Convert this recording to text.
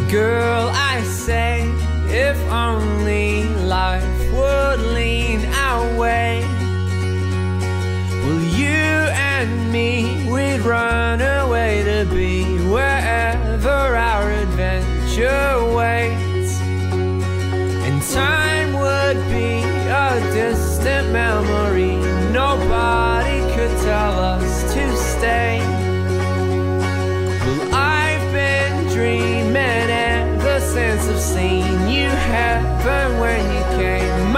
Girl, I say, if only life would lean our way. Well, you and me, we'd run away to be wherever our adventure waits. And time would be a distant memory. Nobody could tell us to stay. Well, I've been dreaming ever since I've seen you heaven when you came